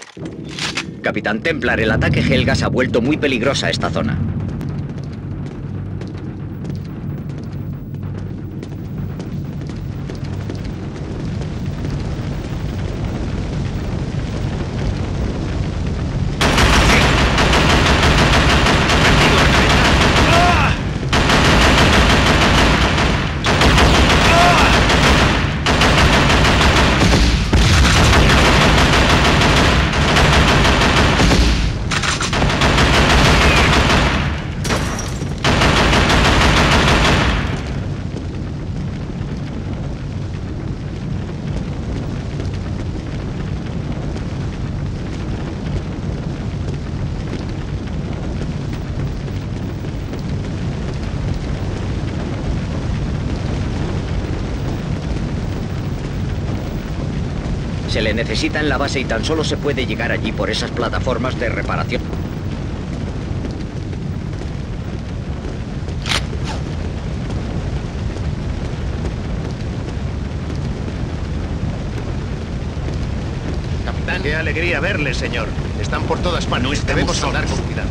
Capitán Templar, el ataque Helgas ha vuelto muy peligrosa esta zona. Se le necesita en la base y tan solo se puede llegar allí por esas plataformas de reparación. Capitán, qué alegría verle, señor. Están por todas partes. Debemos hablar con cuidado.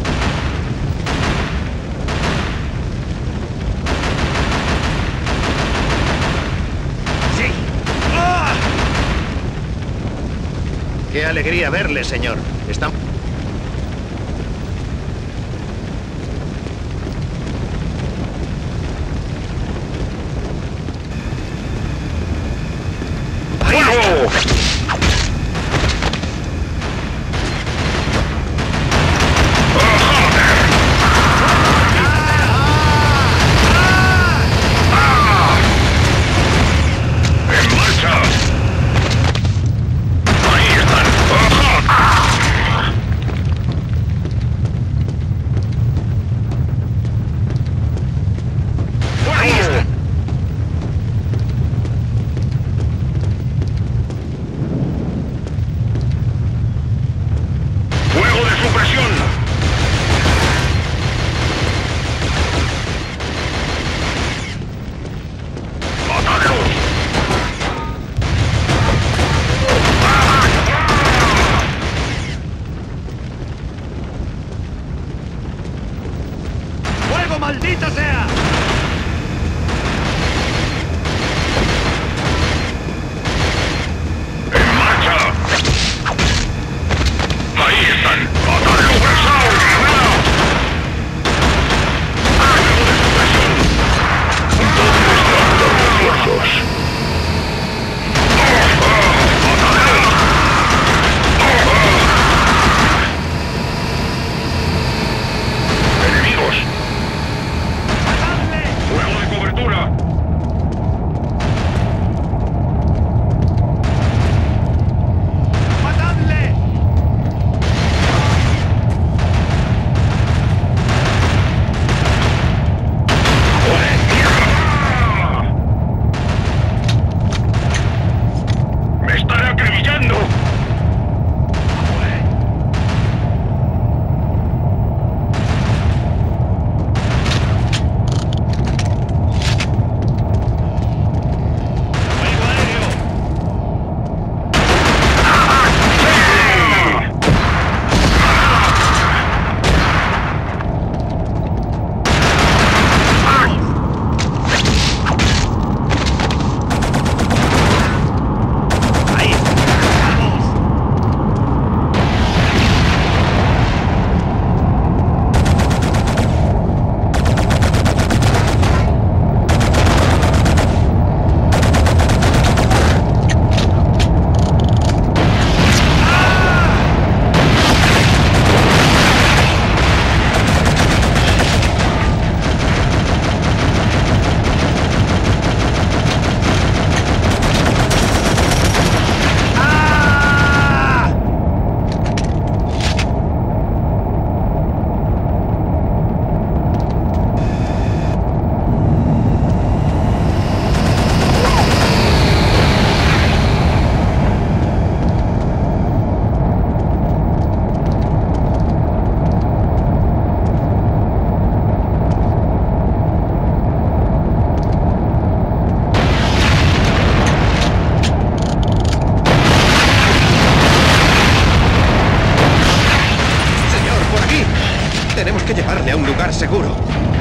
¡Qué alegría verle, señor! Están... ¡Fuego! ¡En marcha! ¡Ahí están! Tenemos que llevarle a un lugar seguro.